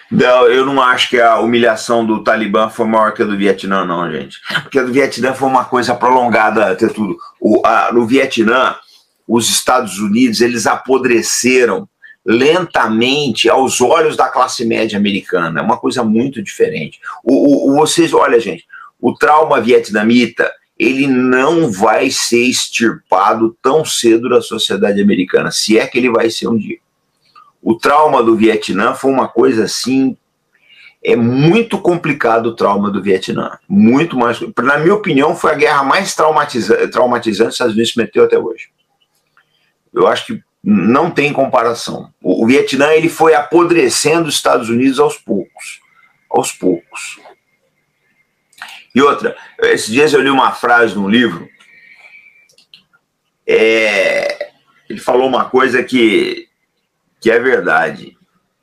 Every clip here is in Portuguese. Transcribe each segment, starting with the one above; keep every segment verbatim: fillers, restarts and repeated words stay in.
Não, eu não acho que a humilhação do Talibã foi maior que a do Vietnã, não, gente. Porque a do Vietnã foi uma coisa prolongada, até tudo. O, a, no Vietnã, os Estados Unidos, eles apodreceram lentamente aos olhos da classe média americana. É uma coisa muito diferente. O, o, vocês, olha, gente, o trauma vietnamita, ele não vai ser extirpado tão cedo da sociedade americana, se é que ele vai ser um dia. O trauma do Vietnã foi uma coisa assim, é muito complicado o trauma do Vietnã, muito mais, na minha opinião, foi a guerra mais traumatiza traumatizante que os Estados Unidos se meteu até hoje. Eu acho que não tem comparação. O, o Vietnã, ele foi apodrecendo os Estados Unidos aos poucos, aos poucos. E outra, esses dias eu li uma frase num livro, é, ele falou uma coisa que, que é verdade.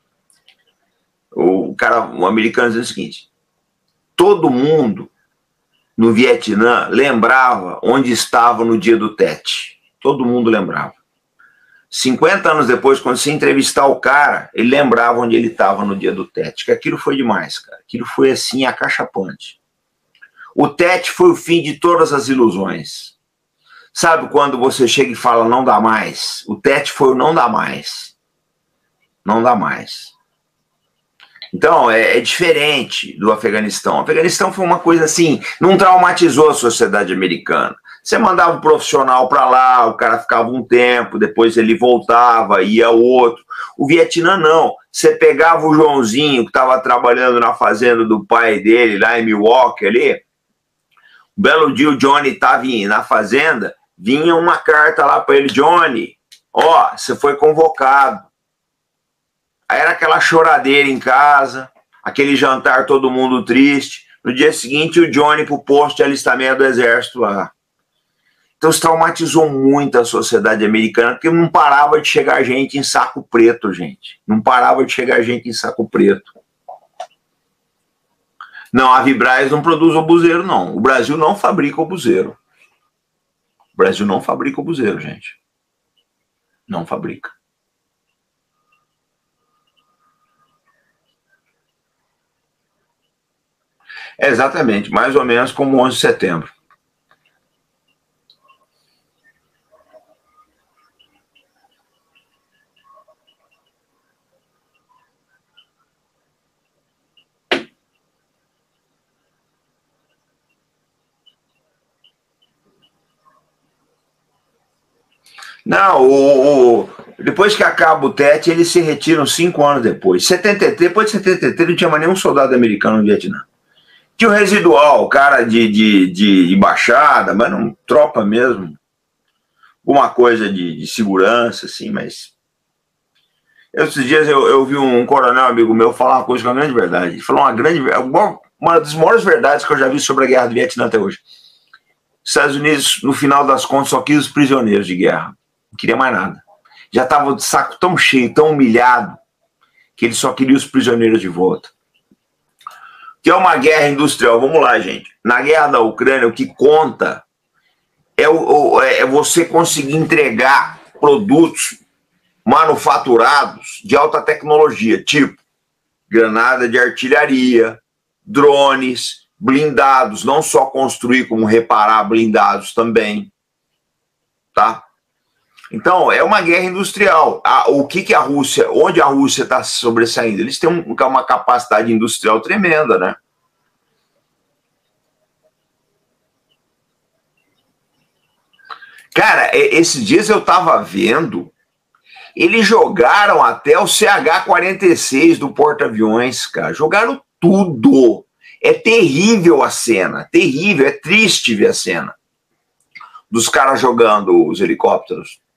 O cara, um americano dizia o seguinte: todo mundo no Vietnã lembrava onde estava no dia do Tet. Todo mundo lembrava. cinquenta anos depois, quando você entrevistar o cara, ele lembrava onde ele estava no dia do Tet. Que aquilo foi demais, cara. Aquilo foi assim, acachapante. O Tet foi o fim de todas as ilusões. Sabe quando você chega e fala não dá mais? O Tet foi o não dá mais. Não dá mais. Então, é, é diferente do Afeganistão. O Afeganistão foi uma coisa assim, não traumatizou a sociedade americana. Você mandava um profissional para lá, o cara ficava um tempo, depois ele voltava, ia outro. O Vietnã não. Você pegava o Joãozinho, que estava trabalhando na fazenda do pai dele, lá em Milwaukee, ali. Um belo dia o Johnny estava na fazenda, vinha uma carta lá para ele: Johnny, ó, você foi convocado. Aí era aquela choradeira em casa, aquele jantar todo mundo triste. No dia seguinte o Johnny pro posto de alistamento do exército lá. Então isso traumatizou muito a sociedade americana, porque não parava de chegar gente em saco preto, gente. Não parava de chegar gente em saco preto. Não, a Vibraz não produz obuseiro, não. O Brasil não fabrica obuseiro. O Brasil não fabrica obuseiro, gente. Não fabrica. É exatamente, mais ou menos como onze de setembro. Não, o, o, depois que acaba o Tet, eles se retiram cinco anos depois. setenta e três, depois de setenta e três não tinha mais nenhum soldado americano no Vietnã. Tinha o residual, cara de, de, de embaixada, mas não tropa mesmo. Alguma coisa de, de segurança, assim, mas... Esses dias eu, eu vi um coronel amigo meu falar uma coisa que é uma grande verdade. Ele falou uma grande... Uma das maiores verdades que eu já vi sobre a guerra do Vietnã até hoje. Os Estados Unidos, no final das contas, só quis os prisioneiros de guerra. Não queria mais nada. Já estava de saco tão cheio, tão humilhado, que ele só queria os prisioneiros de volta. Que é uma guerra industrial. Vamos lá, gente. Na guerra da Ucrânia, o que conta é, o, é você conseguir entregar produtos manufaturados de alta tecnologia, tipo granada de artilharia, drones, blindados, não só construir como reparar blindados também, tá? Então, é uma guerra industrial. A, o que que a Rússia, onde a Rússia está sobressaindo? Eles têm um, uma capacidade industrial tremenda, né? Cara, esses dias eu tava vendo, eles jogaram até o C H quarenta e seis do porta-aviões, cara. Jogaram tudo. É terrível a cena, terrível, é triste ver a cena dos caras jogando os helicópteros.